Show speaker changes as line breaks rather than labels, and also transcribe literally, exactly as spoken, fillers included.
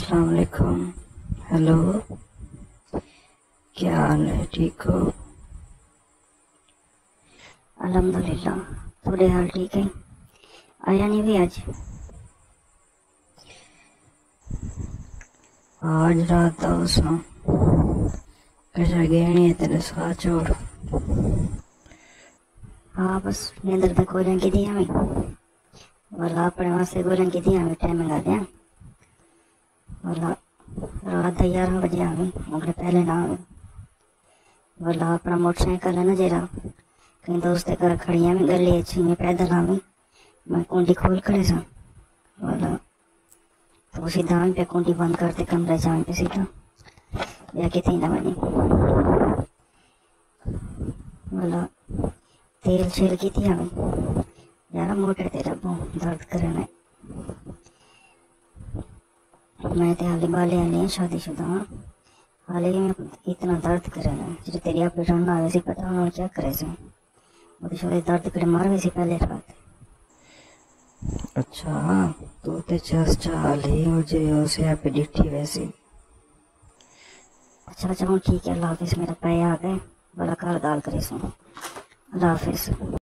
अस्सलाम वालेकुम। हेलो, क्या हाल है? ठीक हो?
अल्हम्दुलिल्लाह। थोड़े हाल ठीक है। आया नहीं भी आज?
आज रात आओ सा कैसा गया नहीं है तेरे साथ छोड़।
हाँ बस नींदर तक हो जाएंगी थी हमें, वाला अपने वहाँ से गोरंग की थी हमें टाइम लगा दिया। वाला रात ग्यारह बजे हमें मगर पहले ना हमें वाला अपना मोटरसाइकिल है ना जरा कहीं दोस्त के घर खड़ी हमें गली अच्छी में पैदल हमें मैं कुंडी खोल खड़े सा वाला तो सीधा हमें पे कुंडी बंद करते कमरे जाने पे सीधा या कि थी ना बनी वाला तेल छेल की थी हमें यार मोटे तेरा बहुत दर्द करे मैं मैं तो हाले बाले हाले शादीशुदा हाँ। हाले ही में इतना दर्द करे ना जो तेरी आप ना वैसे पता उन्होंने क्या करे से वो तो शायद दर्द करे मार वैसे पहले रात।
अच्छा, तो ते चस चाल ही मुझे उसे पे डिठी वैसे।
अच्छा अच्छा हूँ ठीक है, अल्लाह हाफिज़। मेरा पैया आ गए बड़ा कार दाल करे सो। अल्लाह हाफिज़।